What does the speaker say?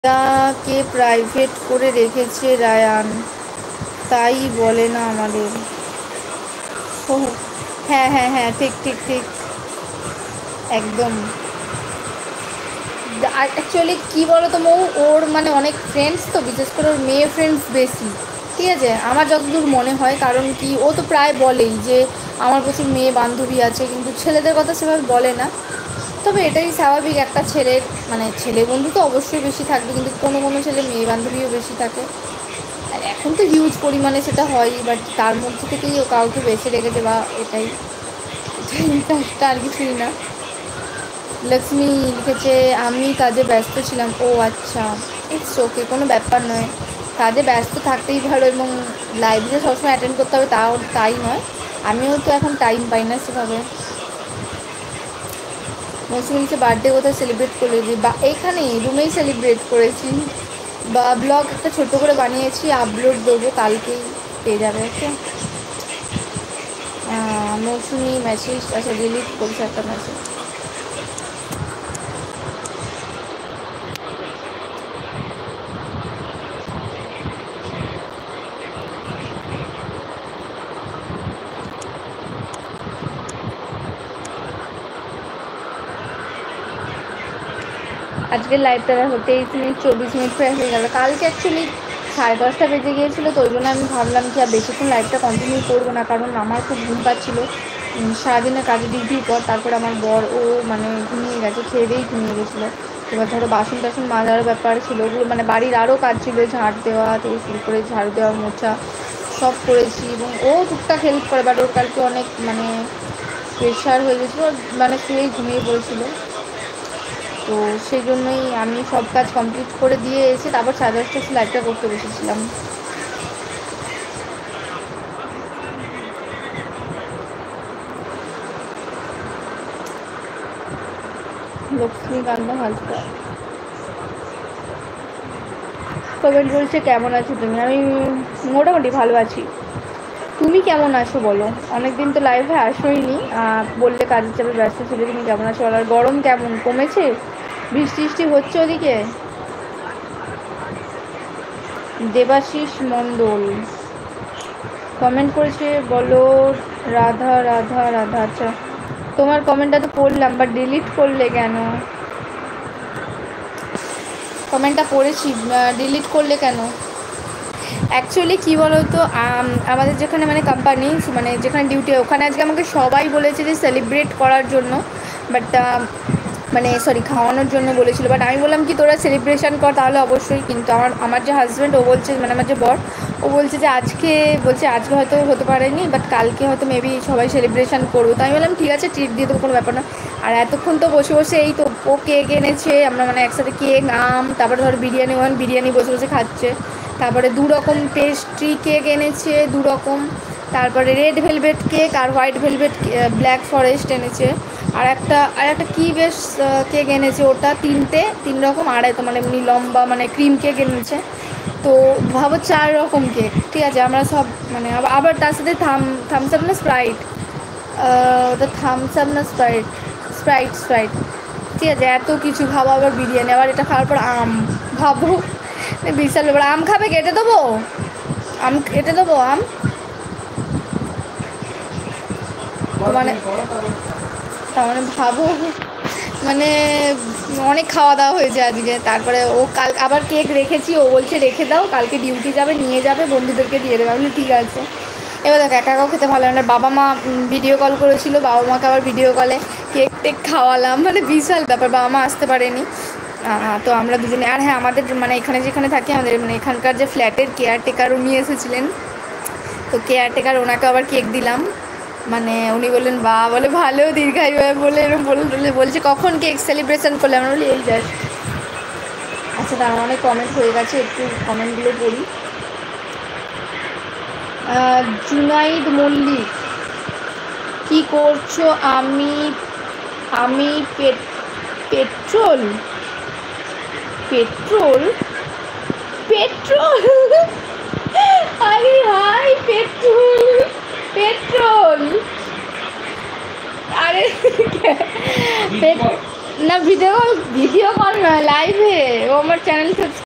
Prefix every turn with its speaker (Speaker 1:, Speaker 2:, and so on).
Speaker 1: কে private করে রেখেছে Ryan, তাই বলে না আমাদের। ও হ্যাঁ হ্যাঁ হ্যাঁ, ঠিক ঠিক ঠিক, একদম। অ্যাকচুয়ালি কী বলো তো মৌ, ওর মানে অনেক ফ্রেন্ডস তো, বিশেষ করে ওর মেয়ে ফ্রেন্ডস বেশি। ঠিক আছে, আমার যতদূর মনে হয়, কারণ কি ও তো প্রায় বলেই যে আমার প্রচুর মেয়ে বান্ধবী আছে, কিন্তু ছেলেদের কথা সেভাবে বলে না। তবে এটাই স্বাভাবিক, একটা ছেলের মানে ছেলে বন্ধু তো অবশ্যই বেশি থাকবে, কিন্তু কোনো কোনো ছেলে মেয়ে বান্ধবীও বেশি থাকে। আর এখন তো হিউজ পরিমাণে সেটা হয়, বাট তার মধ্যে থেকেই ও কাউকে বেছে রেখেছে, বা এটাই এটাই আর কিছুই না। লক্ষ্মী লিখেছে আমি কাজে ব্যস্ত ছিলাম। ও আচ্ছা, ইটস ওকে, কোনো ব্যাপার নয়। কাজে ব্যস্ত থাকতেই ভালো, এবং লাইভ যে সবসময় অ্যাটেন্ড করতে হবে তাই নয়। আমিও তো এখন টাইম পাই না সেভাবে। মৌসুমিকে বার্থডে কোথায় সেলিব্রেট করলে? যে বা এখানেই রুমেই সেলিব্রেট করেছি, বা ব্লগ একটা ছোটো করে বানিয়েছি, আপলোড দেবো, কালকেই পেয়ে যাবে। ওকে। মৌসুমি মেসেজ, আচ্ছা ডিলিট করছে একটা মেসেজ। আজকের লাইভটা দেখো 23 মিনিট 24 মিনিট প্রায় হয়ে গেল। কালকে অ্যাকচুয়ালি 10:30 বেজে গিয়েছিলো, তো ওই জন্য আমি ভাবলাম কি আর বেশিক্ষণ লাইভটা কন্টিনিউ করবো না, কারণ আমার খুব ঘুম পাচ্ছিলো সারাদিনের কাজে ডিউটির পর। তারপর আমার বর ও মানে ঘুমিয়ে গেছে, খেয়ে দিয়েই ঘুমিয়ে গেছিলো। এবার ধরো বাসন টাসন মাজার ব্যাপার ছিল, ওগুলো মানে বাড়ির আরও কাজ ছিল, ঝাড় দেওয়া থেকে শুরু করে ঝাড়ু দেওয়া মোছা সব করেছি, এবং ও টুকটাক হেল্প করে। বাট ওর কালকে অনেক মানে প্রেশার হয়ে গেছিলো, মানে শুয়েই ঘুমিয়ে পড়েছিলো। তো সেই জন্যই আমি সব কাজ কমপ্লিট করে দিয়ে এসে তারপর 10:30 এসে লাইভটা করতে বসেছিলাম। লক্ষ্মীকান্ত হালকা কমেন্ট বলছে কেমন আছো তুমি? আমি মোটামুটি ভালো আছি। তুমি কেমন আছো বলো? অনেকদিন তো লাইভে আসোইনি, বললে কাজের চাপে ব্যস্ত ছিল। তুমি কেমন আছো বলো। আর গরম কেমন কমেছে? বৃষ্টি বৃষ্টি হচ্ছে ওদিকে? দেবাশিস মণ্ডল কমেন্ট করেছে, বলো রাধা রাধা রাধা। আচ্ছা, তোমার কমেন্টটা তো পড়লাম, বাট ডিলিট করলে কেন? কমেন্টটা পড়েছি, ডিলিট করলে কেন? অ্যাকচুয়ালি কী বলো তো, আমাদের যেখানে মানে কোম্পানি, মানে যেখানে ডিউটি, ওখানে আজকে আমাকে সবাই বলেছে যে সেলিব্রেট করার জন্য, বাট মানে সরি খাওয়ানোর জন্য বলেছিল। বাট আমি বললাম কি তোরা সেলিব্রেশন কর তাহলে অবশ্যই, কিন্তু আমার যে হাজব্যান্ড ও বলছে, মানে আমার যে বর, ও বলছে যে আজকে হয়তো হতে পারেনি, বাট কালকে হয়তো মেবি সবাই সেলিব্রেশন করবো। তো আমি বললাম ঠিক আছে, ট্রিট দিয়ে দেবো, কোনো ব্যাপার না। আর এতক্ষণ তো বসে বসে এই তো ও কেক এনেছে, আমরা মানে একসাথে কেক তারপরে ধর বিরিয়ানি বসে বসে খাচ্ছে। তারপরে 2 রকম পেস্ট্রি কেক এনেছে, 2 রকম। তারপরে রেড ভেলভেট কেক আর হোয়াইট ভেলভেট ব্ল্যাক ফরেস্ট এনেছে। আর একটা কী বেশ কেক এনেছে, ওটা 3 রকম। আর একটা মানে এমনি লম্বা মানে ক্রিম কেক এনেছে। তো ভাবো 4 রকম কেক। ঠিক আছে, আমরা সব মানে আবার তার সাথে থামস আপ না স্প্রাইট, ওটা থামস আপ না স্প্রাইট, স্প্রাইট। ঠিক আছে, এত কিছু ভাবো, আবার বিরিয়ানি, আবার এটা খাওয়ার পর ভাবো বিশাল ব্যাপার। আম খাবে? কেটে দেবো আম। মানে তার মানে ভাবো, মানে অনেক খাওয়া দাওয়া হয়েছে আজকে। তারপরে ও কাল আবার কেক রেখেছি, ও বলছে রেখে দাও, কালকে ডিউটি যাবে, নিয়ে যাবে, বন্ধুদেরকে দিয়ে দেবে। আমি ঠিক আছে। এবার দেখো একা একাও খেতে ভালো লাগে না। বাবা মা ভিডিও কল করেছিল, বাবা মাকে আবার ভিডিও কলে কেক টেক খাওয়ালাম, মানে বিশাল ব্যাপার। বাবা মা আসতে পারেনি, তো আমরা দুজনে। আর হ্যাঁ, আমাদের মানে এখানে যেখানে থাকি, আমাদের মানে এখানকার যে ফ্ল্যাটের কেয়ারটেকার উনি এসেছিলেন, তো কেয়ারটেকার ওনাকে আবার কেক দিলাম। মানে উনি বললেন বা বলে ভালো দীর্ঘায়ু বলে এরকম বলছে কখন কেক সেলিব্রেশন করলে? আমরা বলি এই জাস্ট। আচ্ছা, তার অনেক কমেন্ট হয়ে গেছে, একটু কমেন্টগুলো পড়ি। জুনাইদ মল্লিক, কি করছো? আমি আমি পেট্রোল পেট্রোল পেট্রোল আরে হাই, পেট্রোল আরে না ভিডিও কল নয়, লাইভে ও আমার চ্যানেল